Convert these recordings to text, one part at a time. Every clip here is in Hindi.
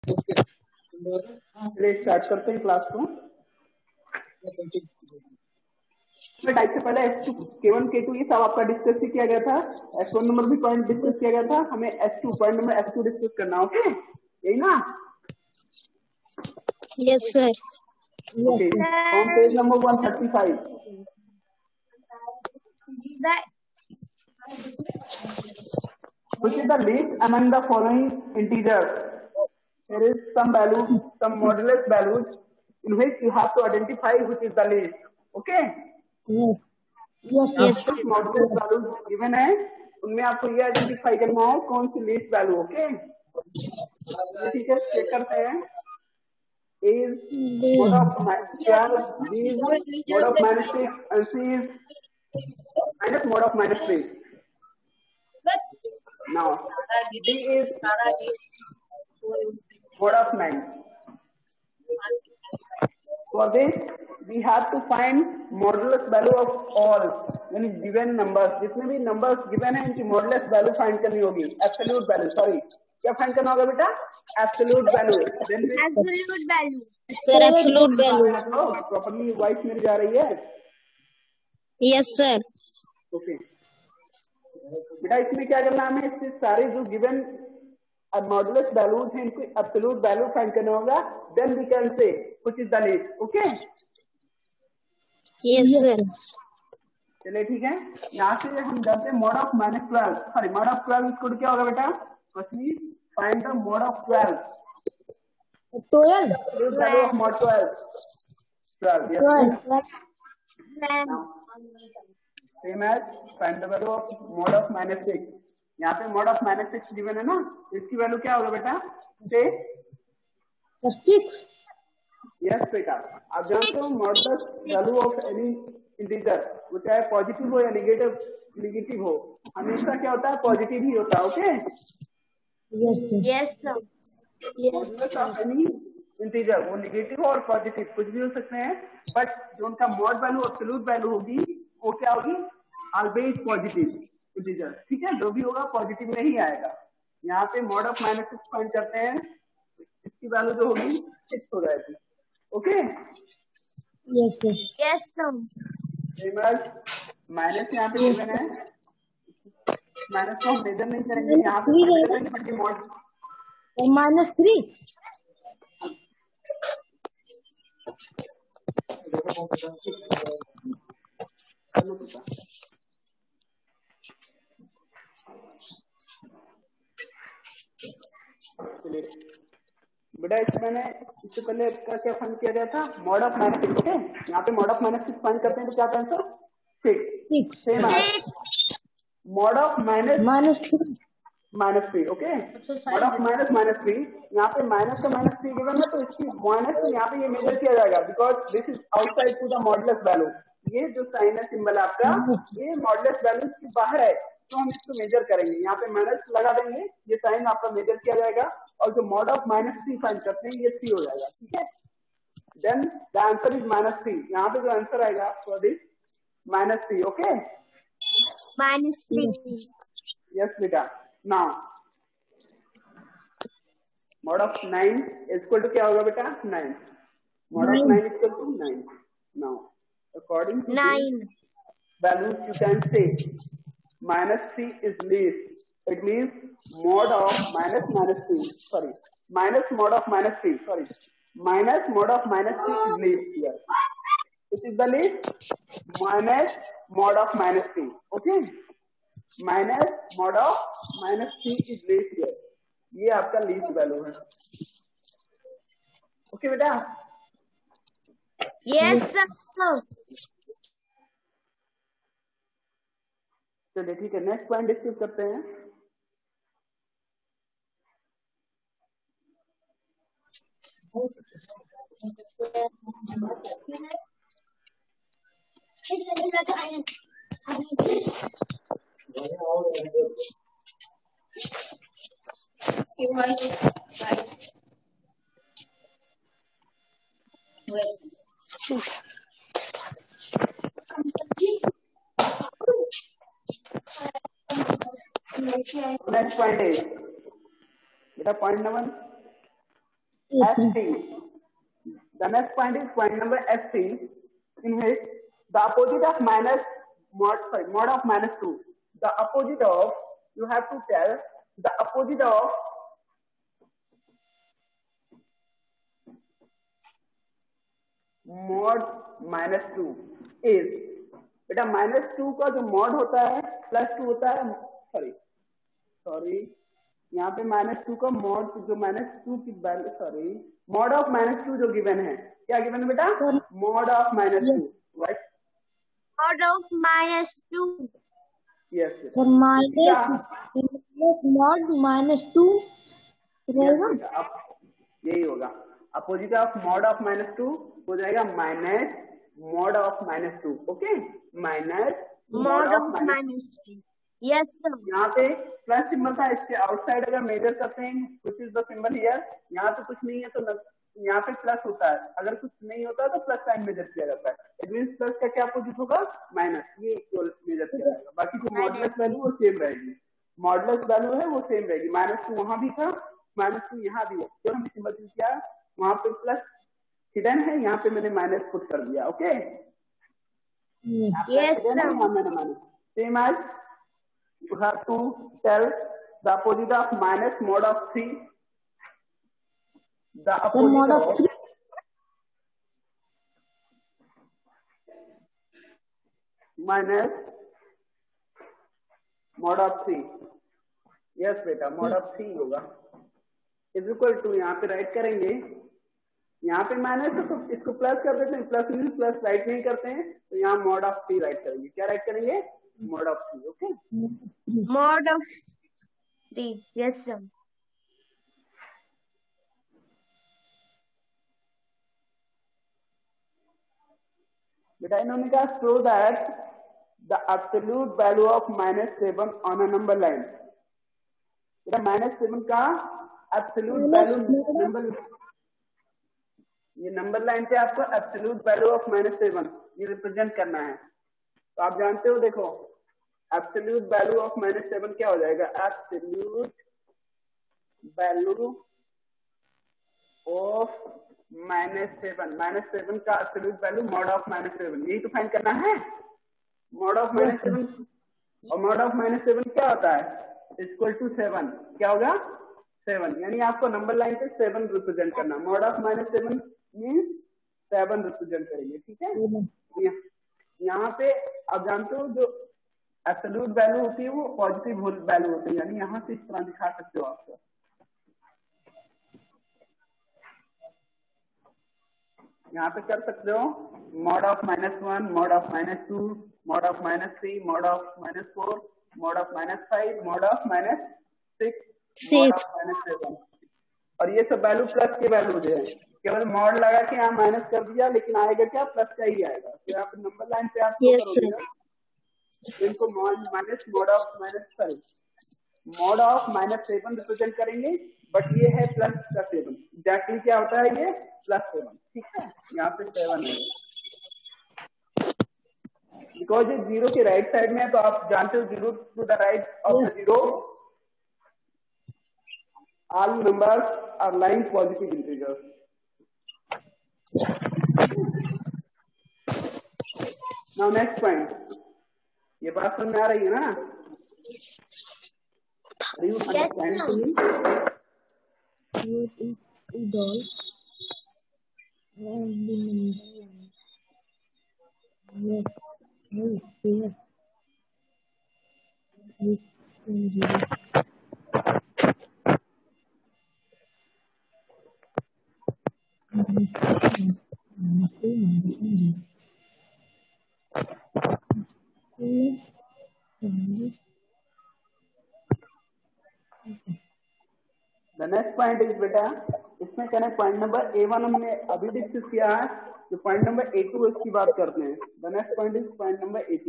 चलिए स्टार्ट करते हैं क्लास को। टाइप से पहले S2 K1 K2 ये सब आपका डिस्कस किया गया था। S1 नंबर भी पॉइंट डिस्कस किया गया था। हमें S2 point number S2 discuss करना, ओके यही ना? Yes sir. Okay, on page number 135 which is the least among the following integers? There is some value, some modulus values in which you have to identify which is the least. Okay? Yes sir. Modulus values given है, उनमें आपको ये आइडेंटिफाई करना है कौन सी लीस्ट वैल्यू। ओके, ठीक है, चेक करते हैं। is mod of 12, B is mod of -6, and C is minus mod of -3. Now D is mod of 9. For this we have to find modulus value of all यानी given numbers, जितने भी numbers given है इनकी modulus value find करनी होगी। absolute value, sorry क्या find करना होगा बेटा? absolute value। then absolute value sir, absolute value properly voice मेरी जा रही है? yes sir। ओके बेटा, इसमें क्या करना है हमें? इससे सारे जो given मॉडुलस वैल्यूज हैं इनकी एब्सोल्यूट वैल्यू फाइंड करना होगा। Then we can say which is the least. Okay yes sir. चलिए ठीक है, यहाँ से हम जानते हैं mod of -12, sorry mod of 12 इसको क्या होगा बेटा? Firstly find the mod of 12 value of mod 12 yes same as find the value of mod of -6। यहाँ पे mod of -6 गिवन है ना, इसकी वैल्यू क्या होगा बेटा? से 6। यस बेटा, आप जानते हो modulus value of any integer वो चाहे पॉजिटिव हो या नेगेटिव हो, हमेशा क्या होता है? पॉजिटिव ही होता है। Okay yes sir. Modulus of any integer वो नेगेटिव और पॉजिटिव कुछ भी हो सकते हैं, बट जो उनका मॉड वैल्यू एब्सोल्यूट वैल्यू होगी वो क्या होगी? Always positive integer. ठीक है, जो भी होगा पॉजिटिव में ही आएगा। यहाँ पे mod of -6 फाइंड करते हैं, इसकी वैल्यू जो होगी 6 हो जाएगी। Okay yes sir. माइनस यहाँ पे गिवन है, माइनस को हम मेजर नहीं करेंगे, यहाँ पे मेजर करेंगे बट मॉड -3 बेटा इसमें मैंने इससे पहले इसका क्या फाइंड किया गया था? mod of -6। ओके, यहाँ पे mod of -6 फाइंड करते हैं तो क्या आंसर? 6 सेम है mod of -3। Okay, mod of -3, यहाँ पे माइनस का -3 गिवन है तो इसकी माइनस से यहाँ पे ये मेजर किया जाएगा because this is outside to the modulus value. ये जो साइन है सिंबल आपका, ये मॉडुलस वैल्यू के बाहर है तो हम इसको मेजर करेंगे। यहाँ पे माइनस लगा देंगे, ये साइन आपका मेजर किया जाएगा और जो mod of -3 फाइंड करते हैं ये 3 हो जाएगा। ठीक है, देन द आंसर इज -3। यहाँ पे जो आंसर आएगा फॉर दिस -3। ओके -3 यस बेटा। Now mod of 9 equal to क्या होगा बेटा? 9। mod of 9 equal to 9। Now according to 9 values you can say -3 is least. It means mod of minus mod of -3 is least here. This is the least minus mod of -3. Okay, minus mod of -3 is least here. ये आपका लीस्ट वैल्यू है। ओके बेटा? Yes sir. चलिए ठीक है, नेक्स्ट पॉइंट डिस्कस करते हैं। नेक्स्ट पॉइंट है बेटा, point number S3. The next point is point number S3, in which the opposite of mod of minus 2. The opposite of, you have to tell the opposite of mod minus 2 is, बेटा -2 का जो मॉड होता है +2 होता है, सॉरी यहाँ पे -2 का मॉड, जो -2 की वैल्यू, मॉड ऑफ -2 जो गिवन है, क्या गिवन है बेटा? Mod of -2, right? Mod of -2, yes sir, mod -2 यही होगा। अपोजिट ऑफ मॉड ऑफ -2 हो जाएगा minus mod of -2, okay, minus mod of -2, yes sir. यहाँ पे प्लस सिंबल था, इसके आउटसाइड अगर मेजर करते हैं कुछ इज द सिंबल हियर, यहाँ पे कुछ नहीं है तो यहाँ पे प्लस होता है, अगर कुछ नहीं होता है तो प्लस साइन मेजर किया जाता है। इट मींस प्लस का क्या अपोजिट होगा? माइनस, ये इक्वल मेजर किया जाएगा। बाकी जो मॉडुलस वैल्यू वो सेम रहेगी, मॉडुलस वैल्यू है वो सेम रहेगी। -2 वहां भी था, -2 यहाँ भी है, जो हमने सिंबल यूज किया वहां पे प्लस हिडन है, यहाँ पे मैंने माइनस पुट कर दिया, okay? Yes sir. Same as you have to tell the opposite of minus mod of 3. The opposite of minus mod of 3. Yes बेटा, mod of 3 होगा, इज इक्वल टू, यहाँ पे राइट करेंगे, यहाँ पे माइनस है तो इसको प्लस कर देते हैं, प्लस राइट नहीं करते हैं तो यहाँ mod of 3 राइट करेंगे। क्या राइट करेंगे? mod of 3, okay? Mod of 3, yes sir. But इन्होंने कहा show that the absolute value of -7 on a number line. बेटा -7 का absolute value नंबर, ये नंबर लाइन पे आपको absolute value of -7 ये रिप्रेजेंट करना है। तो आप जानते हो, देखो एब्सोल्यूट वैल्यू ऑफ -7 क्या हो जाएगा? एब्सोल्यूट वैल्यू ऑफ -7 का एब्सोल्यूट वैल्यू मॉड ऑफ -7, यही तो फाइंड करना है, मॉड ऑफ -7। और मॉड ऑफ -7 क्या होता है? इक्वल टू 7, क्या होगा? 7, यानी आपको नंबर लाइन पे 7 रिप्रेजेंट करना। मॉड ऑफ -7 मीन्स 7 रिप्रेजेंट करेंगे, ठीक है? यहाँ पे आप जानते हो जो एब्सोल्यूट वैल्यू होती है वो पॉजिटिव वैल्यू होती है, यानी यहाँ से इस तरह दिखा सकते हो आपको, यहाँ पे कर सकते हो mod of -1, mod of -2, mod of -3, mod of -4, mod of -5, mod of -6, mod of -7, और ये सब वैल्यू प्लस के वैल्यू जो है, केवल मॉड लगा के यहाँ माइनस कर दिया, लेकिन आएगा क्या? प्लस का ही आएगा। फिर आप नंबर लाइन पे आप इनको माइनस मॉड ऑफ -7 रिप्रेजेंट करेंगे, बट ये है प्लस का 7, एग्जैक्टली क्या होता है ये? +7, ठीक है? यहाँ पे 7 है, बिकॉज ये 0 के राइट साइड में है, तो आप जानते हो 0 to the right of the 0 all numbers are lying positive integers. Now next point, ये बात समझ में आ रही है ना? Are you understanding to me? The next point is बेटा, इसमें कहना है पॉइंट नंबर A1 हमने अभी डिस्कस किया है, जो पॉइंट नंबर A2 इसकी बात करते हैं। The next point is point number A2.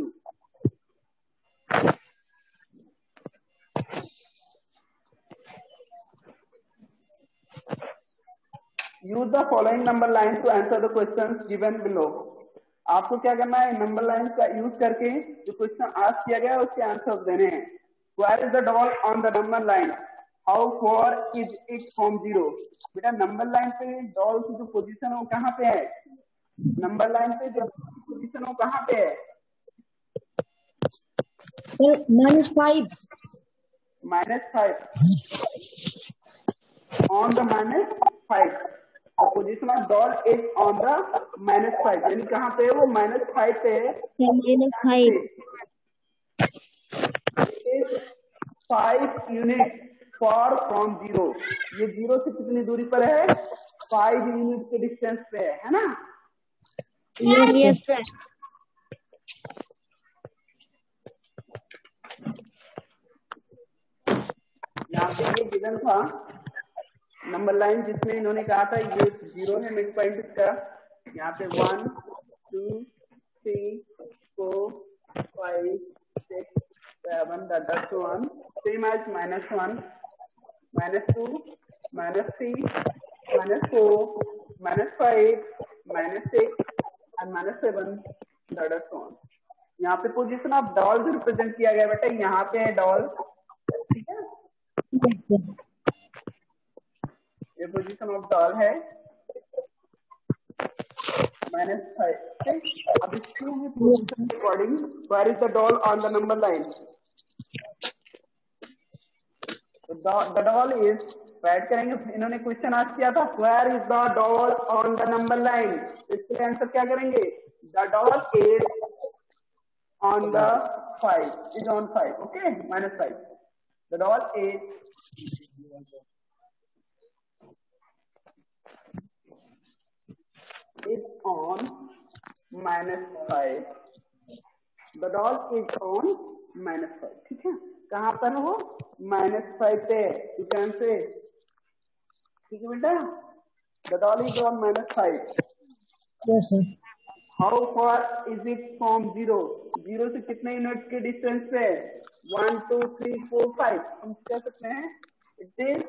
Use the following number lines to answer the questions given below. आपको क्या करना है? नंबर लाइन का यूज करके जो क्वेश्चन आस्क किया गया है उसके आंसर देने हैं। Where is the doll on the number line? How far is it from 0? बेटा नंबर लाइन पे डॉल की जो पोजीशन है वो कहाँ पे है? नंबर लाइन पे जो पोजीशन वो कहाँ पे है? -5 on the -5. The position of doll is on the -5. यानी कहाँ पे है वो? -5 पे है. -5 5 यूनिट फॉर फ्रॉम 0. ये 0 से कितनी दूरी पर है? 5 यूनिट के डिस्टेंस पे है ना? Yes sir. यहाँ पे ये गिवन था नंबर लाइन जिसमें इन्होंने कहा था ये 0 है मिड पॉइंट इसका. यहाँ पे 1 2 3 4 5 6 7 that's 1 same as -1 -2 -3 -4 -5 -6 and -7 that's 1. यहाँ पे पोजीशन ऑफ डॉल रिप्रेजेंट किया गया बेटा. यहाँ पे है डॉल. ठीक है, ये पोजीशन ऑफ डॉल है -5. अब इसके पोजीशन के according where is the doll on the number line? The doll is right करेंगे. इन्होंने क्वेश्चन आज किया था where is the doll on the number line. इसके आंसर क्या करेंगे? The doll is on the 5 is on 5. okay, -5. The doll is on -5. The doll is on -5. ठीक है, कहाँ पर हो? -5 पे. ठीक है से. ठीक है बेटा. The doll is on -5. Yes sir. How far is it from 0? 0 से कितने यूनिट के डिस्टेंस पे? 1 2 3 4 5. हम कह सकते हैं it is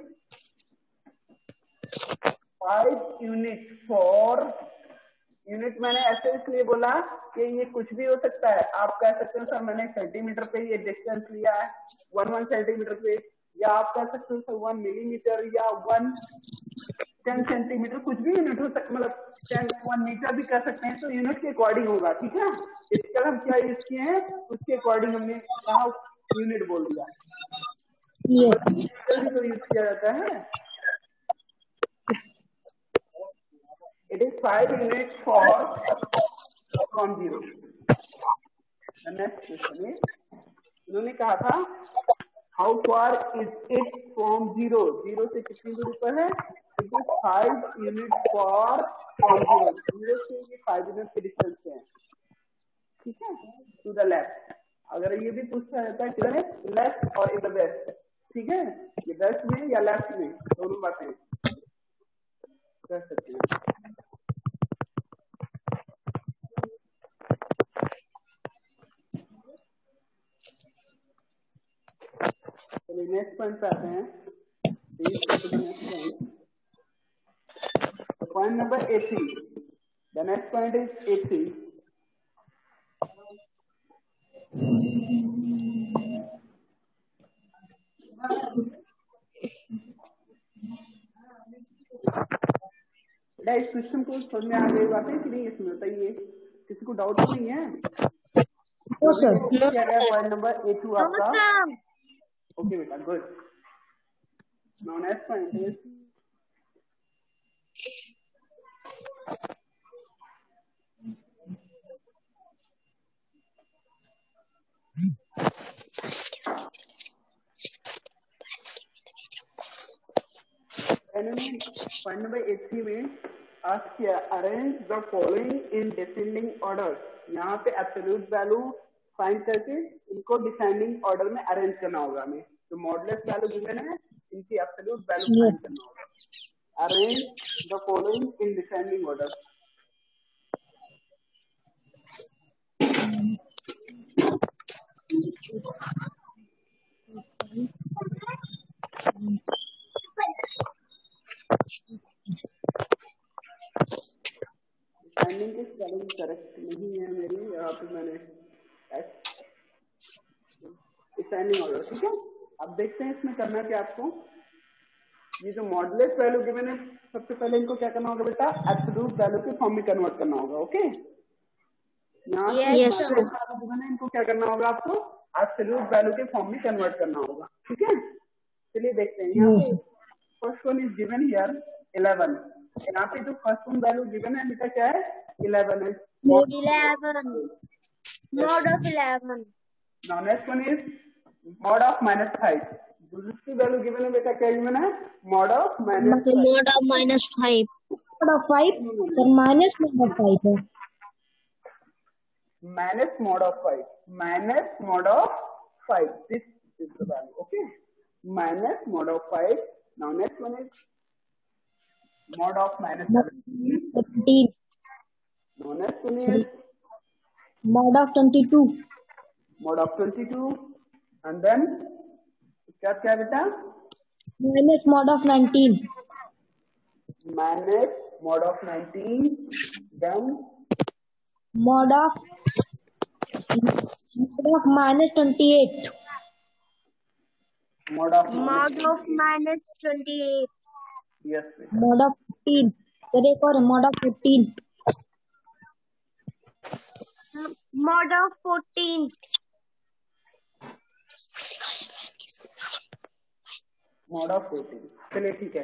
5 unit for. Unit मैंने ऐसे इसलिए बोला कि ये कुछ भी हो सकता है. आप कह सकते हो सर मैंने सेंटीमीटर पे ये डिस्टेंस लिया है 1 सेंटीमीटर पे, या आप कह सकते हो सर 1 मिलीमीटर या 10 सेंटीमीटर. कुछ भी यूनिट हो सकता, मतलब 1 मीटर भी कर सकते हैं. तो यूनिट के अकॉर्डिंग होगा. ठीक है, इसका हम क्या यूज किए हैं उसके अकॉर्डिंग हमने कहा यूनिट बोल दिया. मीटर भी तो यूज किया जाता है. It is 5 units from 0. The next question is, इन्होंने कहा था how far is it from 0? 0 से कितनी दूरी पर है? It is 5 units from 0. 0 से ये 5 units के डिस्टेंस पे है. ठीक है, to the left. अगर ये भी पूछा जाता है किधर है, लेफ्ट और इन द वेस्ट. ठीक है, ये वेस्ट में या लेफ्ट में, दोनों बातें कर सकते हैं. नेक्स्ट पॉइंट पे आते हैं. Point number 83. The next point is 83. इस क्वेश्चन को समझ में आ गई बातें कि नहीं? इसमें बताइए, किसी को डाउट नहीं है? पॉइंट नंबर 82 आपका. ओके बेटा, good. Now next point is point number 83 में आज किया arrange the following in descending order. यहाँ पे एब्सोल्यूट वैल्यू फाइंड करके इनको डिसेंडिंग ऑर्डर में अरेंज करना होगा. हमें जो मॉडुलस वैल्यू गिवन है इनकी एब्सोल्यूट वैल्यू फाइंड करना होगा. Arrange the following in descending order. Descending की स्पेलिंग करेक्ट नहीं है मेरी. यहाँ पे मैंने डिसेंडिंग ऑर्डर. ठीक है, अब देखते हैं इसमें करना क्या आपको. ये जो मॉडुलस वैल्यू गिवन है, सबसे पहले इनको क्या करना होगा बेटा, एब्सोल्यूट वैल्यू के फॉर्म में कन्वर्ट करना होगा। ओके, यहाँ Yes, sir. गिवन है, इनको क्या करना होगा, आपको एब्सोल्यूट वैल्यू के फॉर्म में कन्वर्ट करना होगा। ठीक है, चलिए देखते हैं। यहाँ पे first one is given here 11। यहाँ पे जो फर्स्ट वन वैल्यू गिवन है बेटा क्या है, 11 है। 11. Mod of 11. Now next one is mod of -5. दूसरी वैल्यू गिवन है बेटा, क्या गिवन है, mod of -5. Mod of -5. mod of 5 sir minus mod of 5 है minus mod of 5, minus mod of 5, this is the value. Okay, minus mod of 5. Now next one is mod of -17. 17 Now next one is mod of 22 mod of 22, and then क्या बेटा, minus mod of 19 minus mod of 19, then mod of -28 mod of -28. yes बेटा, mod of 15 सर एक और mod of 15 Mod of 14. mod of 14। चलिए ठीक है,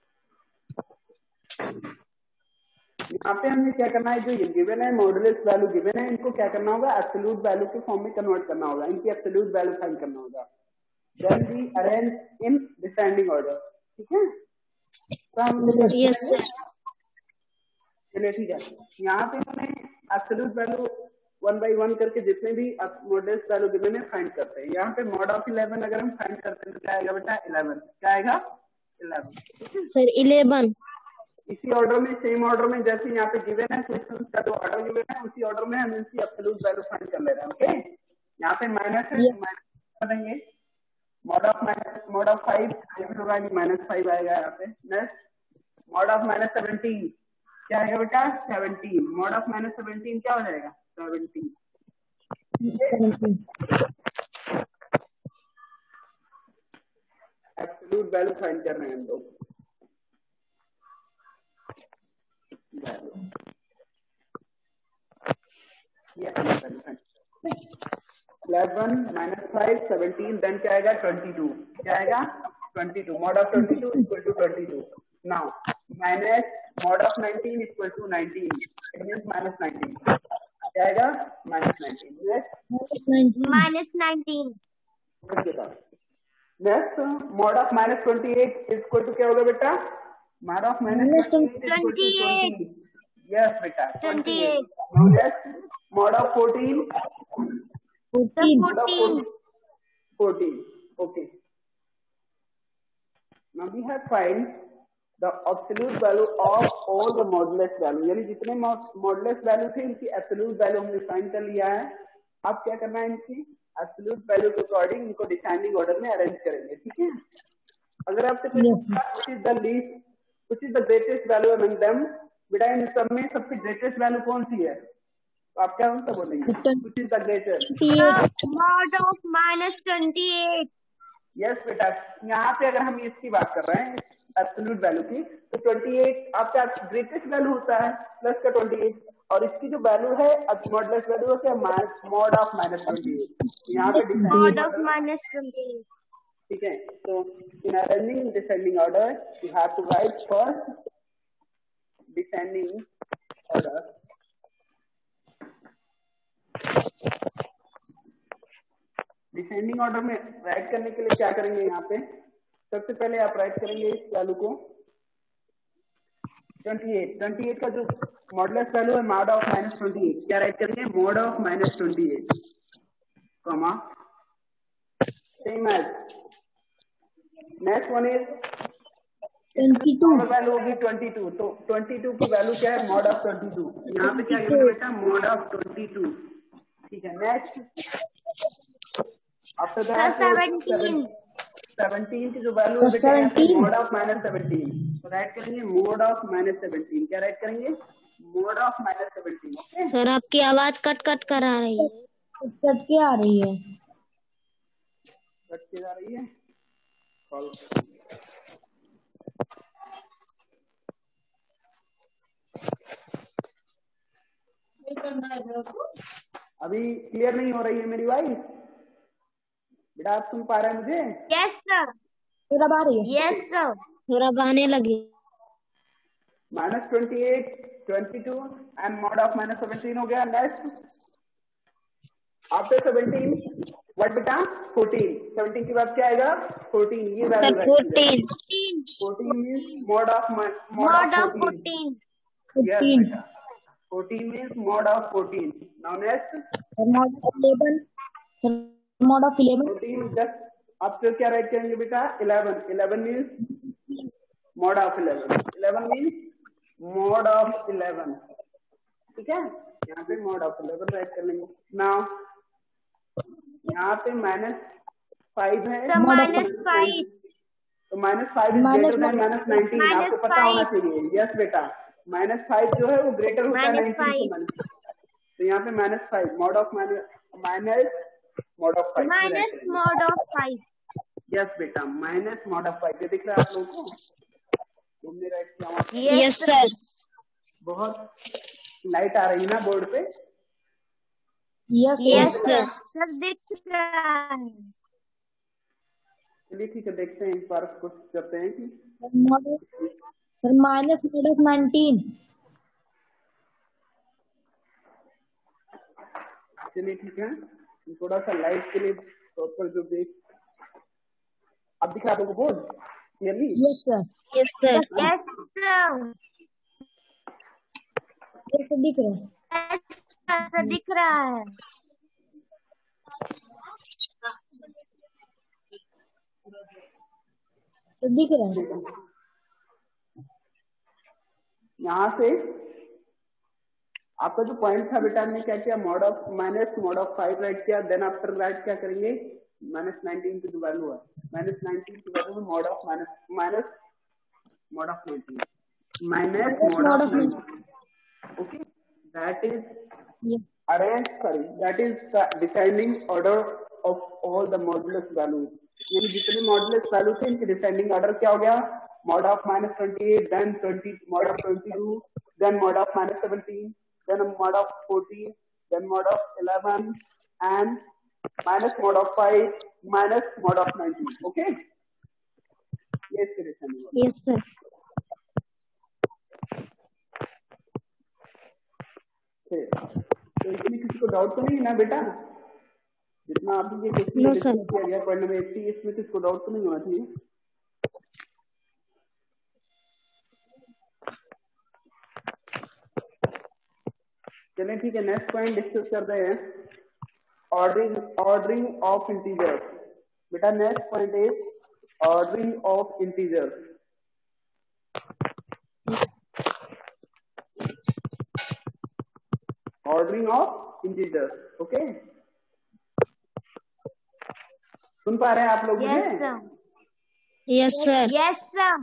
यहाँ पे हमने क्या करना है, जो ये गिवन है मॉडुलस वैल्यू गिवन है, इनको क्या करना होगा, एब्सोल्यूट वैल्यू के फॉर्म में कन्वर्ट करना होगा, इनकी एब्सोल्यूट वैल्यू फाइंड करना होगा। Then we arrange in descending order. ठीक है, तो हम Yes, sir. चलिए ठीक है, यहाँ पे हमें एब्सोल्यूट वैल्यू 1 by 1 करके जितने भी मॉडुलस वैल्यू गिवन है फाइंड करते हैं। यहाँ पे mod of 11 अगर हम फाइंड करते हैं तो क्या आएगा बेटा, 11। क्या आएगा, 11। Sir, 11. इसी ऑर्डर में, सेम ऑर्डर में, जैसे यहाँ पे गिवन है क्वेश्चन का जो ऑर्डर गिवन है, उसी ऑर्डर में हम इसकी एब्सोल्यूट वैल्यू फाइंड कर ले रहे हैं। ओके, यहाँ पे माइनस है, माइनस कर देंगे, mod of 5 होगा, -5 आएगा यहाँ पे। नेक्स्ट mod of -17 क्या आएगा बेटा, 17। mod of -17 क्या हो जाएगा, 17। एब्सोल्यूट वैल्यू फाइंड कर रहे हैं हम लोग। 11 -5 17, देन क्या आएगा, 22। क्या आएगा, 22। mod of 22 equal to 22। Now minus mod of 19 equal to 19, it means -19। क्या आएगा, -19। -19. Next mod of -28 equal to क्या होगा बेटा, mod of -28 equal to 20। Yes बेटा, 28। Next mod of 14 14। Okay, now we have find the absolute value of all the modulus value, यानी जितने मॉडुलस वैल्यू थे इनकी एब्सोल्यूट वैल्यू हमने फाइंड कर लिया है। अब क्या करना है, इनकी एब्सोल्यूट वैल्यू के अकॉर्डिंग इनको डिसेंडिंग ऑर्डर में अरेंज करेंगे। ठीक है, अगर आपसे which is the least, which is the greatest value among them, बेटा इन सब में सबसे ग्रेटेस्ट वैल्यू कौन सी है, तो आप क्या आंसर बोलेंगे, which is the greatest, Mod of -28. Yes बेटा। यहाँ पे अगर हम इसकी बात कर रहे हैं एब्सोल्यूट वैल्यू की, तो 28 आपका ग्रेटेस्ट वैल्यू होता है, प्लस का 28, और इसकी जो वैल्यू है मॉडुलस वैल्यू है mod of -28। यहाँ पे Mod of -28. ठीक है, तो in arranging descending order you have to write first descending order. Descending order में राइट करने के लिए क्या करेंगे, यहाँ पे सबसे पहले आप राइट करेंगे इस वैल्यू को 28 का जो मॉडुलस वैल्यू है mod of -28, क्या राइट करेंगे, mod of -28 comma same as. Next one is 22 value होगी 22, तो 22 की वैल्यू क्या है, mod of 22। यहाँ पे क्या गिवन बेटा, mod of 22। ठीक है, नेक्स्ट आफ्टर दैट 17 की जो वैल्यू है बेटा, mod of -17, तो राइट करेंगे mod of -17। क्या राइट करेंगे, mod of -17। ओके सर, आपकी आवाज कट कट कर आ रही है। कट के आ रही है, कट के जा रही है, अभी क्लियर नहीं हो रही है मेरी वॉइस? बेटा आप सुन पा रहे हैं मुझे? Yes sir. फिर अब आ रही है? Yes sir. फिर अब आने लगी। -28, 22 एंड मॉड ऑफ -17 हो गया। नेक्स्ट आफ्टर 17 व्हाट बेटा? 14। 17 के बाद क्या आएगा? 14। ये value sir 14। 14 means mod of mod of 14। Yes 15 बेटा 14 means mod of 14। Now next sir mod of 11 sir mod of 11 14 just अब फिर क्या राइट करेंगे बेटा? 11। 11 means mod of 11। 11 means mod of 11। ठीक है, यहाँ पे मॉड ऑफ 11 राइट कर लेंगे। नाउ यहाँ पे -5 है सर -5। तो -5 इज ग्रेटर देन -19। आपको पता होना चाहिए। यस बेटा -5 जो है वो ग्रेटर होता है 19 से माइनस। तो यहाँ पे -5 mod of minus mod of 5 minus mod of 5। Yes बेटा माइनस मॉड ऑफ 5। ये दिख रहा है आप लोगों को? तुमने राइट किया? Yes sir. बहुत लाइट आ रही है ना बोर्ड पे? Yes sir. सर दिख रहा है। चलिए ठीक है, देखते हैं एक बार कोशिश करते हैं कि सर माइनस मॉड ऑफ 19। चलिए ठीक है, थोड़ा सा लाइट के लिए प्रॉपर जो देख अब दिखा दो board clearly? Yes sir. Yes sir. Yes sir. दिख रहा है। सर दिख रहा है। तो दिख रहा है। यहाँ से आपका जो पॉइंट था बेटा, हमने क्या किया? Mod of mod of 5 write किया। देन आफ्टर राइट क्या करेंगे? -19 की जो वैल्यू है, -19 की वैल्यू में mod of minus mod of 19 minus mod of 19। Okay, that is that is the descending order of all the modulus values. यानी जितने मॉडुलस वैल्यू थे इनके डिसेंडिंग ऑर्डर क्या हो गया? Mod of -28, then 20, mod of 22, then mod of -17, then mod of 14, then mod of 11 and minus mod of 5 minus mod of 19। Okay, ये इसके डिसेंडिंग ऑर्डर। Yes sir. तो इसमें किसी को डाउट तो नहीं ना बेटा? जितना आपने ये क्वेश्चन डिस्कस किया गया पॉइंट नंबर 80, इसमें किसी को डाउट तो नहीं होना चाहिए? चलिए ठीक है, नेक्स्ट पॉइंट डिस्कस करते हैं, ऑर्डरिंग ऑफ इंटीजर्स। बेटा next point is ordering of integers. Ordering of integers. Okay, सुन पा रहे हैं आप लोग? Yes sir. Yes sir. Yes sir.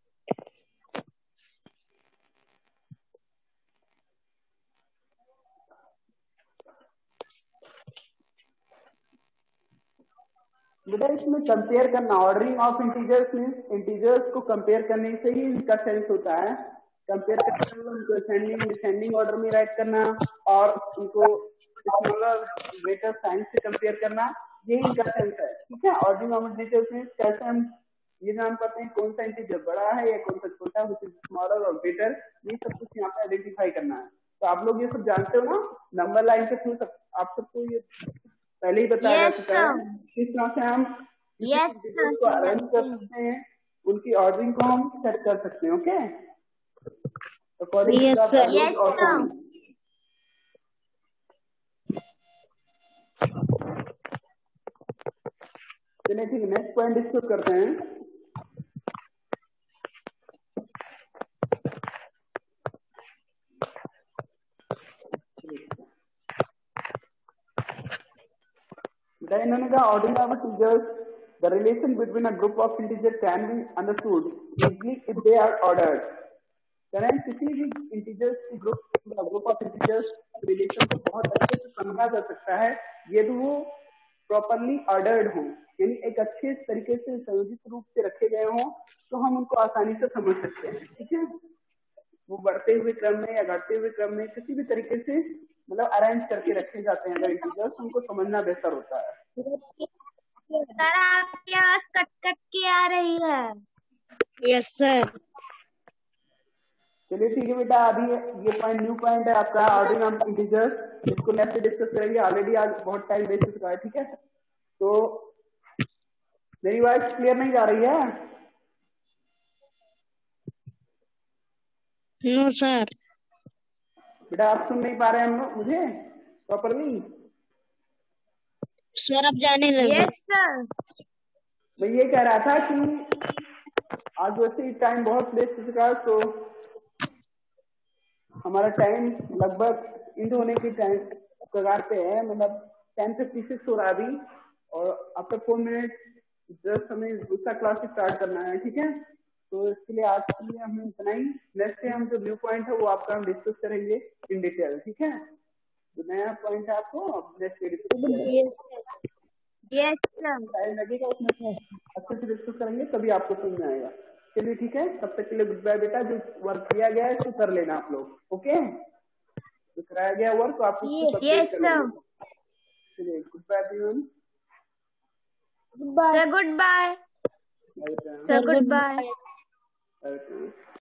बेटा इसमें कंपेयर करना, ordering of integers means integers को कंपेयर करने से ही इनका सेंस होता है। कंपेयर करने में उनको असेंडिंग डिसेंडिंग ऑर्डर में राइट करना और उनको स्मॉलर ग्रेटर साइन से कंपेयर करना, ये इनका सेंस है। ठीक है, ऑर्डरिंग ऑफ इंटीजर्स मींस कैसे हम ये जान पाते हैं कौन सा इंटीजर बड़ा है या कौन सा छोटा है, स्मॉलर और ग्रेटर, ये सब कुछ यहाँ पे आइडेंटिफाई करना है। तो आप लोग ये सब जानते हो ना, नंबर लाइन के थ्रू आप सबको ये पहले ही बताया जा चुका है किस तरह से हम को अरेंज कर सकते हैं, उनकी ऑर्डरिंग को हम सेट कर सकते हैं। ओके, चलिए ठीक है, नेक्स्ट पॉइंट डिस्कस करते हैं। इन्होंने कहा ordering of integers, the relation between a group of integer can be understood easily if they are ordered. करें किसी भी इंटीजर्स की ग्रुप ऑफ इंटीजर्स रिलेशन को बहुत अच्छे से समझा जा सकता है यदि वो प्रॉपरली ऑर्डर्ड हो, यानी एक अच्छे तरीके से संयोजित रूप से रखे गए हों, तो हम उनको आसानी से समझ सकते हैं। ठीक है, वो बढ़ते हुए क्रम में या घटते हुए क्रम में किसी भी तरीके से मतलब अरेंज करके रखे जाते हैं अगर इंटीजर्स, उनको समझना बेहतर होता है। सर आपकी आवाज कट कट के आ रही है। Yes sir. चलिए ठीक है बेटा, अभी ये पॉइंट न्यू पॉइंट है आपका ऑर्डिनल इंटीजर्स, इसको नेक्स्ट डिस्कस करेंगे। ऑलरेडी आज बहुत टाइम वेस्ट हो चुका है, ठीक है। तो मेरी वॉइस क्लियर नहीं जा रही है? No sir. बेटा आप सुन नहीं पा रहे हैं मुझे प्रॉपरली? सर अब जाने लगे। Yes sir. मैं ये कह रहा था कि आज वैसे ही टाइम बहुत वेस्ट हो चुका है, तो हमारा टाइम लगभग इंड होने की टाइम कगार पे है, मतलब 10:56 हो रहा अभी, और आफ्टर 4 मिनट जस्ट हमें दूसरा क्लास स्टार्ट करना है, ठीक है। तो इसके लिए आज के लिए हमें इतना ही। नेक्स्ट से हम जो व्यू पॉइंट है वो आपका हम डिस्कस करेंगे इन डिटेल, ठीक है। जो नया पॉइंट है आपको नेक्स्ट डिस्कस करेंगे। Yes sir. टाइम लगेगा उसमें, अच्छे से डिस्कस करेंगे तभी आपको समझ में आएगा। चलिए ठीक है, तब तक के लिए गुड बाय बेटा। जो वर्क किया गया है इसको कर लेना आप लोग, ओके। जो कराया गया वर्क आप उसको कंप्लीट कर लेना। चलिए good bye everyone. Sir good bye. Sir good bye. Welcome.